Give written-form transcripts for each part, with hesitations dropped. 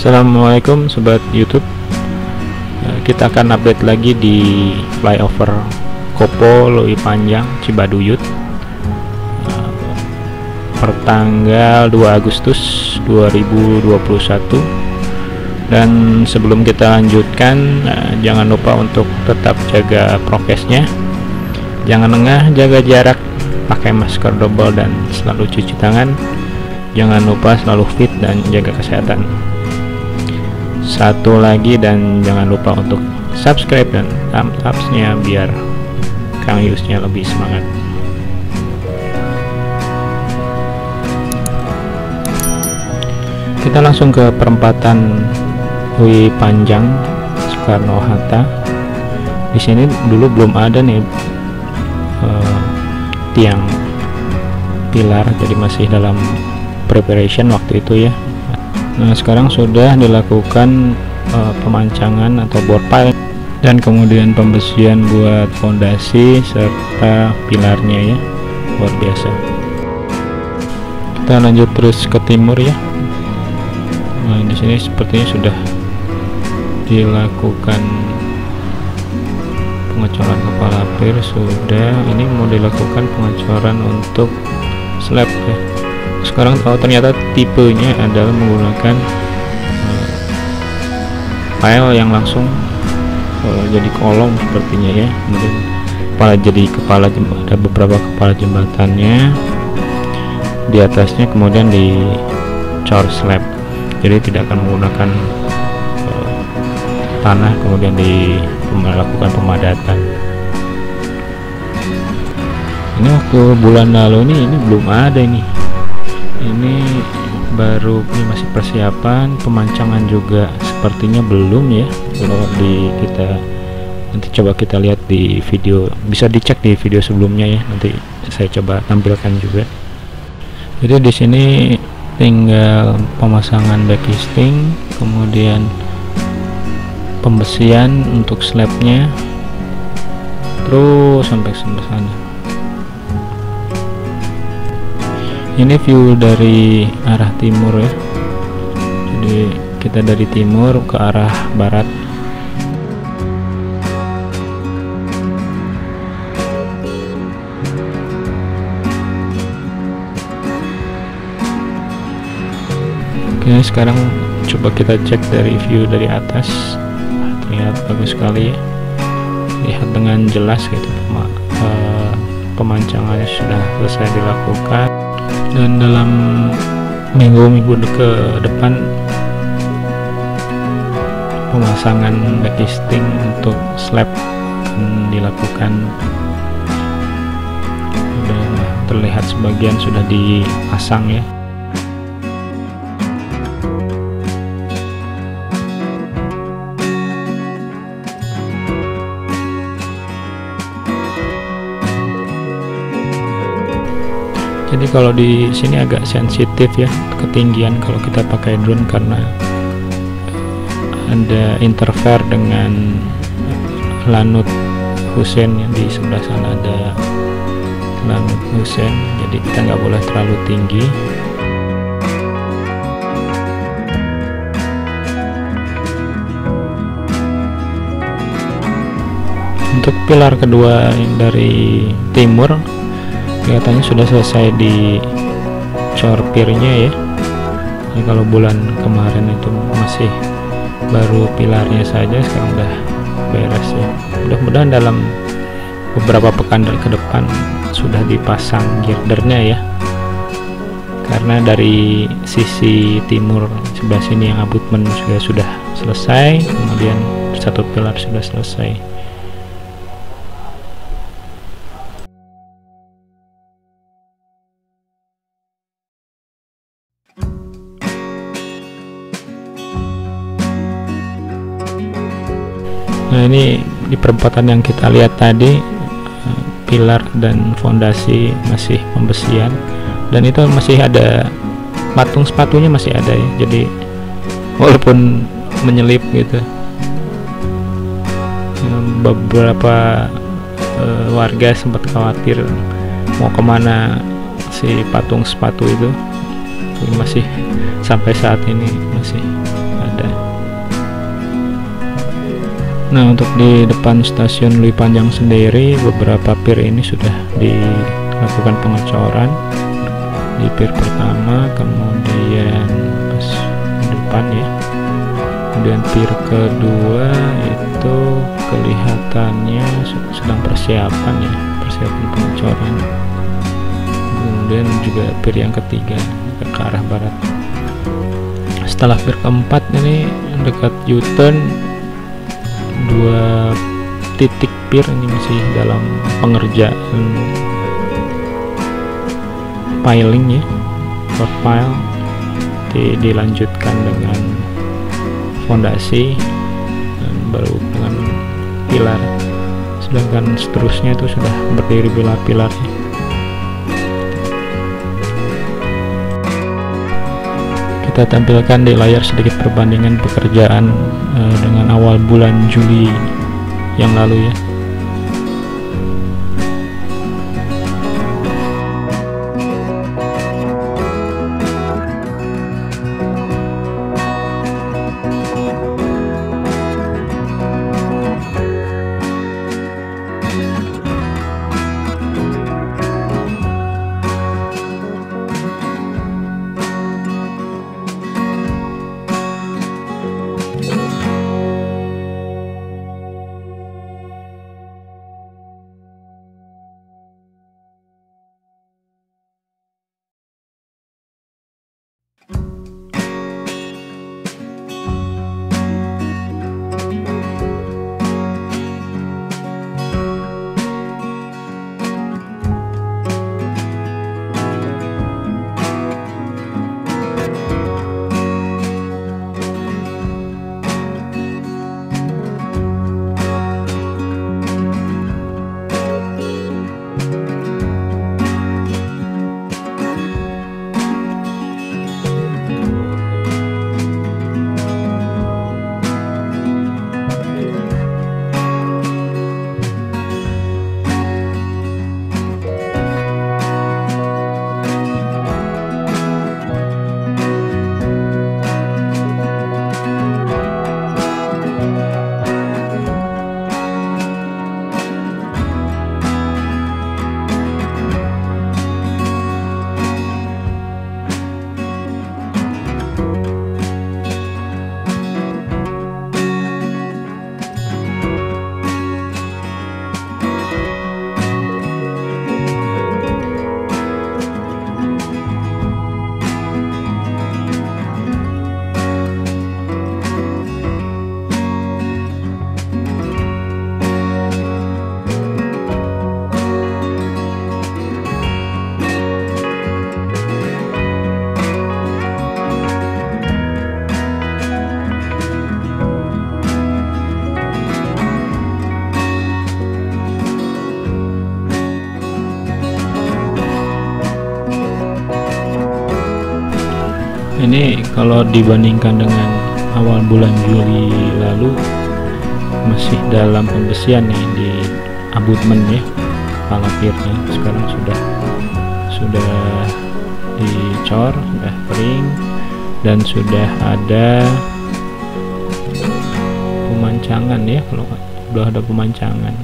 Assalamualaikum sobat YouTube. Kita akan update lagi di flyover Kopo Leuwi Panjang Cibaduyut pertanggal 2 Agustus 2021. Dan sebelum kita lanjutkan, jangan lupa untuk tetap jaga prokesnya, jangan lengah, jaga jarak, pakai masker double dan selalu cuci tangan. Jangan lupa selalu fit dan jaga kesehatan. Satu lagi, dan jangan lupa untuk subscribe dan thumbs up-nya biar Kang Yusnya lebih semangat. Kita langsung ke perempatan Leuwi Panjang Soekarno-Hatta. Di sini dulu belum ada nih tiang pilar, jadi masih dalam preparation waktu itu ya. Nah, sekarang sudah dilakukan pemancangan atau bore pile dan kemudian pembesian buat fondasi serta pilarnya ya, luar biasa. Kita lanjut terus ke timur ya. Nah, di sini sepertinya sudah dilakukan pengecoran kepala pier, sudah. Ini mau dilakukan pengecoran untuk slab ya. Sekarang tahu ternyata tipenya adalah menggunakan pile yang langsung jadi kolom sepertinya ya. Kemudian kepala ada beberapa kepala jembatannya, di atasnya kemudian dicor slab, jadi tidak akan menggunakan tanah kemudian melakukan pemadatan. Ini waktu bulan lalu ini belum ada ini baru, ini masih persiapan. Pemancangan juga sepertinya belum ya. Kalau kita nanti coba kita lihat di video, bisa dicek di video sebelumnya ya, nanti saya coba tampilkan juga. Jadi di sini tinggal pemasangan backisting, kemudian pembesian untuk slabnya, terus sampai sana. Ini view dari arah timur ya, jadi kita dari timur ke arah barat. Oke, sekarang coba kita cek dari view dari atas. Terlihat bagus sekali ya, lihat dengan jelas gitu. Pemancangannya sudah selesai dilakukan, dan dalam minggu-minggu ke depan pemasangan backisting untuk slab akan dilakukan. Sudah terlihat sebagian sudah dipasang ya. Jadi kalau di sini agak sensitif ya ketinggian kalau kita pakai drone, karena ada interfere dengan Lanut Hussein yang di sebelah sana, ada Lanut Hussein, jadi kita nggak boleh terlalu tinggi. Untuk pilar kedua yang dari timur kelihatannya sudah selesai di cor pirnya ya. Jadi kalau bulan kemarin itu masih baru pilarnya saja, sekarang udah beres ya. Mudah-mudahan dalam beberapa pekan ke depan sudah dipasang girdernya ya, karena dari sisi timur sebelah sini yang abutmen sudah selesai, kemudian satu pilar sudah selesai. Nah, ini di perempatan yang kita lihat tadi, pilar dan fondasi masih pembesian, dan itu masih ada patung sepatunya masih ada ya, jadi walaupun menyelip gitu, beberapa warga sempat khawatir mau kemana si patung sepatu itu. Masih sampai saat ini masih ada Nah, untuk di depan stasiun Lui Panjang sendiri, beberapa pier ini sudah dilakukan pengecoran. Di pier pertama, kemudian pas depan ya, kemudian pier kedua itu kelihatannya sedang persiapan ya, persiapan pengecoran. Kemudian juga pier yang ketiga ke arah barat. Setelah pier keempat ini dekat U-turn, 2 titik pier ini masih dalam pengerjaan piling ya, profile dilanjutkan dengan fondasi dan baru dengan pilar, sedangkan seterusnya itu sudah berdiri pilar-pilarnya. Kita tampilkan di layar sedikit perbandingan pekerjaan dengan awal bulan Juli yang lalu ya. Ini kalau dibandingkan dengan awal bulan Juli lalu masih dalam pembersihan nih di abutmen ya, kepala pirnya sekarang sudah dicor, sudah kering dan sudah ada pemancangan ya, kalau sudah ada pemancangan.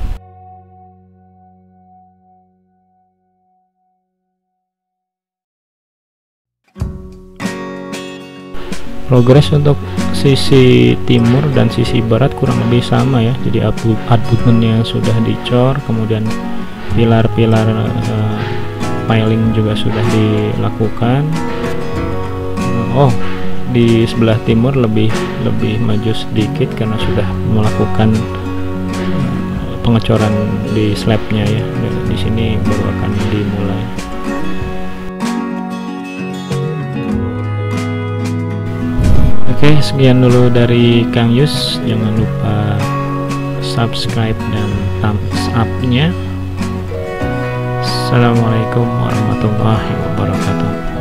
Progres untuk sisi timur dan sisi barat kurang lebih sama ya, jadi abutmennya sudah dicor, kemudian pilar-pilar piling juga sudah dilakukan. Oh, di sebelah timur lebih maju sedikit karena sudah melakukan pengecoran di slabnya ya, di sini baru akan dimulai. Oke, sekian dulu dari Kang Yus. Jangan lupa subscribe dan thumbs up-nya. Assalamualaikum warahmatullahi wabarakatuh.